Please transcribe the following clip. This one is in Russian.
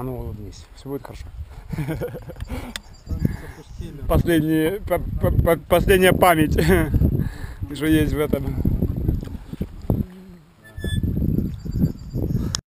А ну улыбнись, все будет хорошо. Запустили. Последняя память, что есть в этом.